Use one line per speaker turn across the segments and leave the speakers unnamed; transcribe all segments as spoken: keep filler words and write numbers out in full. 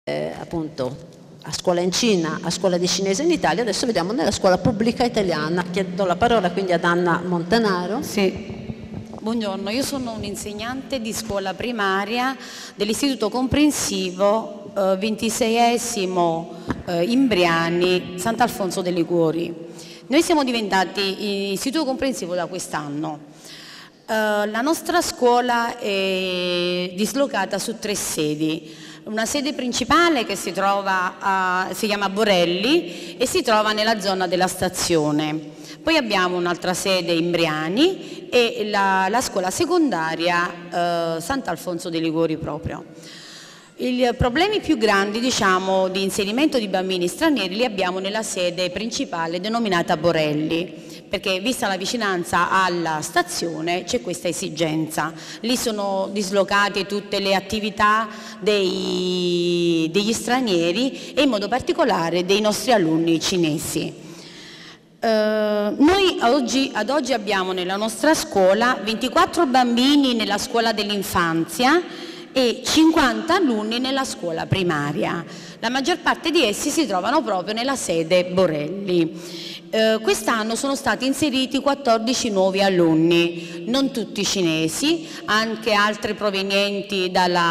eh, appunto a scuola in Cina, a scuola di cinese in Italia, adesso vediamo nella scuola pubblica italiana. Chiedo la parola quindi ad Anna Montanaro.
Sì. Buongiorno, io sono un'insegnante di scuola primaria dell'Istituto Comprensivo eh, ventiseiesimo eh, Imbriani, Sant'Alfonso dei Liguori. Noi siamo diventati Istituto Comprensivo da quest'anno. Eh, la nostra scuola è dislocata su tre sedi. Una sede principale che si trova a, si chiama Borelli e si trova nella zona della stazione. Poi abbiamo un'altra sede in Briani e la, la scuola secondaria eh, Sant'Alfonso dei Liguori proprio. I problemi più grandi, diciamo, di inserimento di bambini stranieri li abbiamo nella sede principale denominata Borelli, perché vista la vicinanza alla stazione c'è questa esigenza. Lì sono dislocate tutte le attività dei, degli stranieri e in modo particolare dei nostri alunni cinesi. Uh, noi oggi, ad oggi abbiamo nella nostra scuola ventiquattro bambini nella scuola dell'infanzia e cinquanta alunni nella scuola primaria. La maggior parte di essi si trovano proprio nella sede Borelli. Uh, quest'anno sono stati inseriti quattordici nuovi alunni, non tutti cinesi, anche altri provenienti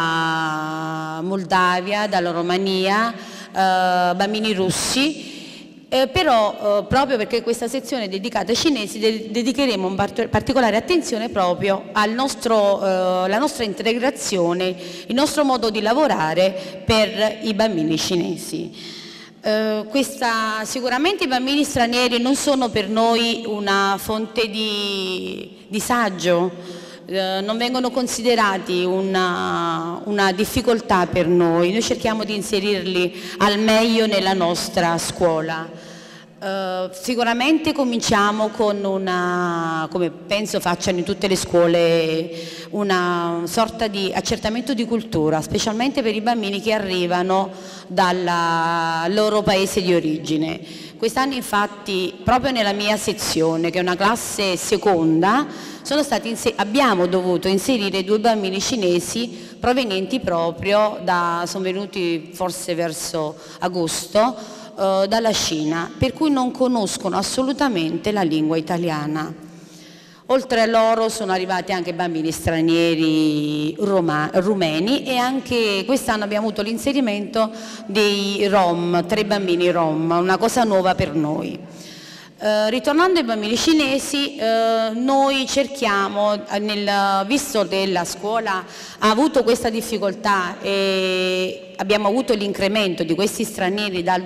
dalla Moldavia, dalla Romania, uh, bambini russi. Eh, però eh, proprio perché questa sezione è dedicata ai cinesi de dedicheremo un part particolare attenzione proprio al nostro, eh, la nostra integrazione, il nostro modo di lavorare per i bambini cinesi. Eh, questa, sicuramente i bambini stranieri non sono per noi una fonte di disagio, eh, non vengono considerati una, una difficoltà per noi, noi cerchiamo di inserirli al meglio nella nostra scuola. Uh, sicuramente cominciamo con una, come penso facciano in tutte le scuole, una sorta di accertamento di cultura, specialmente per i bambini che arrivano dal loro paese di origine. Quest'anno infatti proprio nella mia sezione, che è una classe seconda, sono stati abbiamo dovuto inserire due bambini cinesi provenienti proprio da, sono venuti forse verso agosto, dalla Cina, per cui non conoscono assolutamente la lingua italiana. Oltre a loro sono arrivati anche bambini stranieri rumeni e anche quest'anno abbiamo avuto l'inserimento dei Rom, tre bambini Rom, una cosa nuova per noi. Uh, ritornando ai bambini cinesi, uh, noi cerchiamo, nel, visto che la scuola ha avuto questa difficoltà e abbiamo avuto l'incremento di questi stranieri dal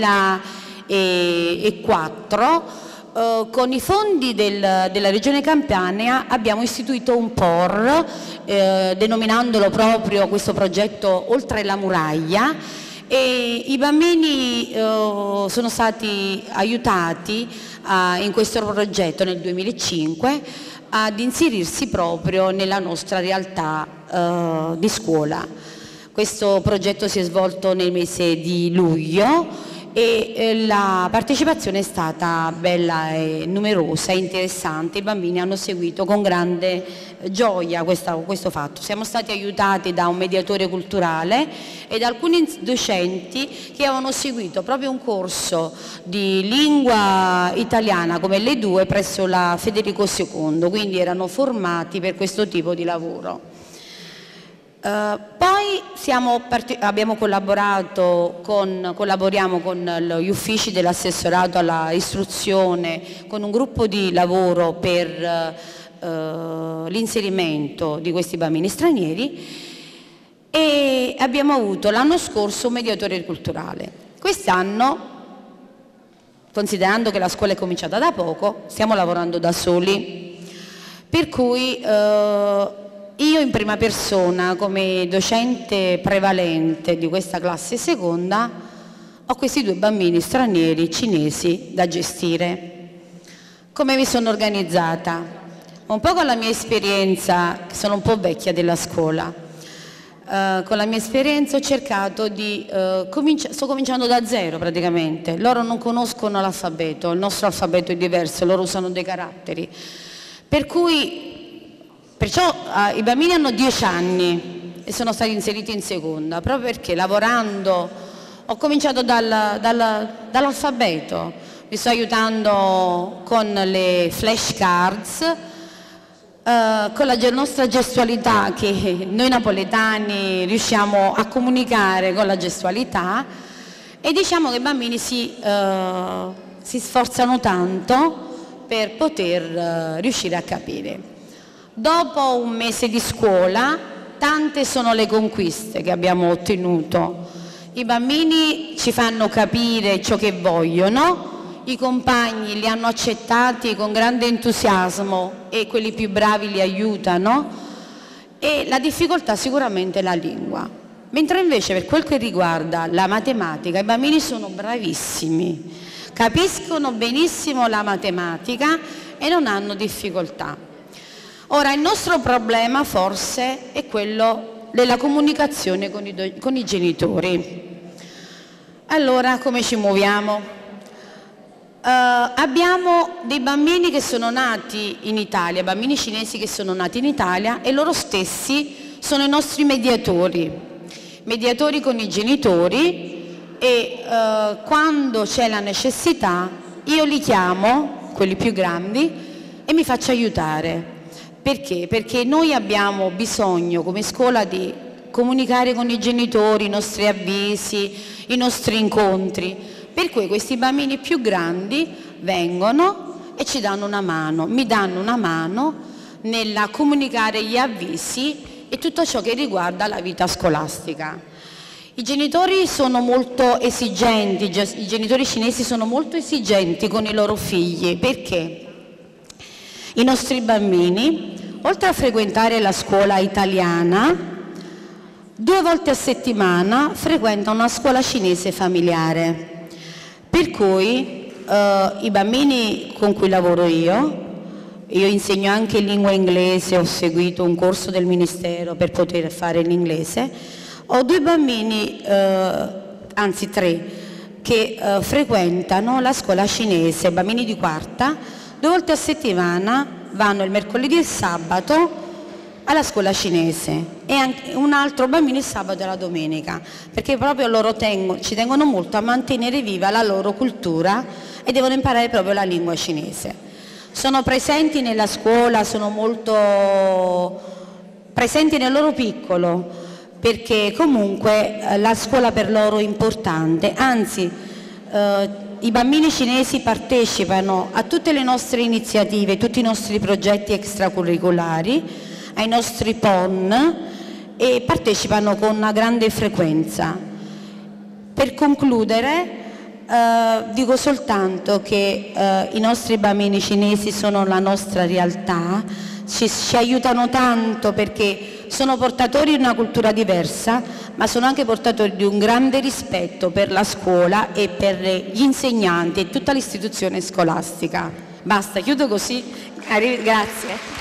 duemilaquattro, uh, con i fondi del, della Regione Campania abbiamo istituito un P O R, uh, denominandolo proprio questo progetto Oltre la Muraglia, e i bambini eh, sono stati aiutati eh, in questo progetto nel duemilacinque ad inserirsi proprio nella nostra realtà eh, di scuola. Questo progetto si è svolto nel mese di luglio e eh, la partecipazione è stata bella e numerosa e interessante. I bambini hanno seguito con grande gioia questa, questo fatto. Siamo stati aiutati da un mediatore culturale e da alcuni docenti che avevano seguito proprio un corso di lingua italiana come L due presso la Federico secondo, quindi erano formati per questo tipo di lavoro. Uh, poi siamo abbiamo collaborato con, collaboriamo con gli uffici dell'assessorato alla istruzione, con un gruppo di lavoro per uh, l'inserimento di questi bambini stranieri e abbiamo avuto l'anno scorso un mediatore culturale. Quest'anno, considerando che la scuola è cominciata da poco, stiamo lavorando da soli, per cui uh, io in prima persona, come docente prevalente di questa classe seconda, ho questi due bambini stranieri cinesi da gestire. Come mi sono organizzata? Un po' con la mia esperienza, che sono un po' vecchia della scuola, uh, con la mia esperienza ho cercato di, uh, cominci- sto cominciando da zero praticamente, loro non conoscono l'alfabeto, il nostro alfabeto è diverso, loro usano dei caratteri, per cui Perciò eh, i bambini hanno dieci anni, e sono stati inseriti in seconda, proprio perché lavorando ho cominciato dal, dal, dall'alfabeto, mi sto aiutando con le flashcards, Uh, con la nostra gestualità, che noi napoletani riusciamo a comunicare con la gestualità, e diciamo che i bambini si, uh, si sforzano tanto per poter uh, riuscire a capire. Dopo un mese di scuola, tante sono le conquiste che abbiamo ottenuto. I bambini ci fanno capire ciò che vogliono, i compagni li hanno accettati con grande entusiasmo e quelli più bravi li aiutano, e la difficoltà sicuramente è la lingua. Mentre invece per quel che riguarda la matematica, i bambini sono bravissimi, capiscono benissimo la matematica e non hanno difficoltà. Ora, il nostro problema forse è quello della comunicazione con i, con i genitori. Allora, come ci muoviamo? Uh, abbiamo dei bambini che sono nati in Italia, bambini cinesi che sono nati in Italia, e loro stessi sono i nostri mediatori, mediatori con i genitori, e uh, quando c'è la necessità io li chiamo, quelli più grandi, e mi faccio aiutare. Perché? Perché noi abbiamo bisogno come scuola di comunicare con i genitori, i nostri avvisi, i nostri incontri. Per cui questi bambini più grandi vengono e ci danno una mano, mi danno una mano nella comunicare gli avvisi e tutto ciò che riguarda la vita scolastica. I genitori sono molto esigenti, i genitori cinesi sono molto esigenti con i loro figli, perché i nostri bambini, oltre a frequentare la scuola italiana, due volte a settimana frequentano una scuola cinese familiare. Per cui eh, i bambini con cui lavoro io, io insegno anche lingua inglese, ho seguito un corso del Ministero per poter fare l'inglese, ho due bambini, eh, anzi tre, che eh, frequentano la scuola cinese, bambini di quarta, due volte a settimana vanno il mercoledì e il sabato alla scuola cinese, e anche un altro bambino il sabato e la domenica, perché proprio loro tengo, ci tengono molto a mantenere viva la loro cultura e devono imparare proprio la lingua cinese. Sono presenti nella scuola, sono molto presenti nel loro piccolo, perché comunque eh, la scuola per loro è importante, anzi eh, i bambini cinesi partecipano a tutte le nostre iniziative, tutti i nostri progetti extracurricolari, ai nostri P O N, e partecipano con una grande frequenza. Per concludere eh, dico soltanto che eh, i nostri bambini cinesi sono la nostra realtà, ci, ci aiutano tanto perché sono portatori di una cultura diversa, ma sono anche portatori di un grande rispetto per la scuola e per gli insegnanti e tutta l'istituzione scolastica. Basta, chiudo così. Grazie.